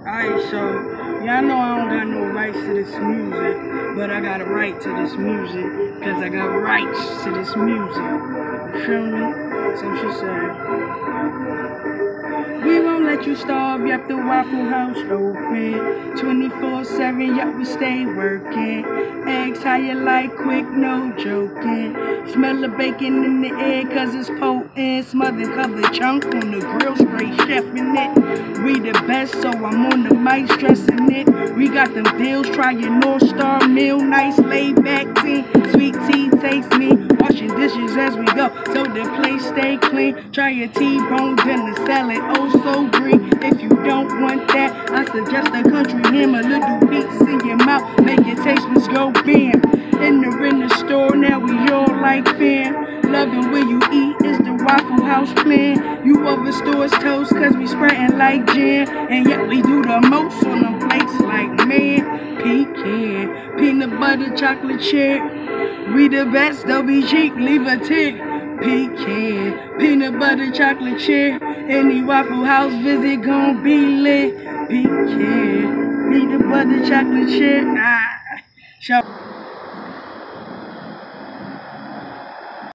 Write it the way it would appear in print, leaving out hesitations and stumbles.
Alright, so y'all know I don't got no rights to this music, but I got a right to this music because I got rights to this music. You feel me? So she said, we won't let you starve, yep, the Waffle House open 24/7, yep, we stay working. Eggs how you like, quick, no joking. Smell the bacon in the air cause it's potent. Smothered covered chunk on the grill, straight chefing it. We the best, so I'm on the mic stressing it. We got them deals, try your North Star meal. Nice laid back tea, sweet tea, taste me. Washing dishes as we go, so the place stay clean. Try your T-bone dinner salad, oh so green. If you don't want that, I suggest a country ham, a little piece in your mouth, make your taste buds go bam. In the store, now we all like fam. Loving where you eat is the Waffle House plan. You other stores toast cause we spreading like jam. And yet we do the most on them plates like man. Pecan, peanut butter, chocolate chip. We the best, don't be cheap, leave a tip. Pecan, peanut butter, chocolate chip. Any Waffle House visit gon' be lit. Pecan, peanut butter, chocolate chip. Show.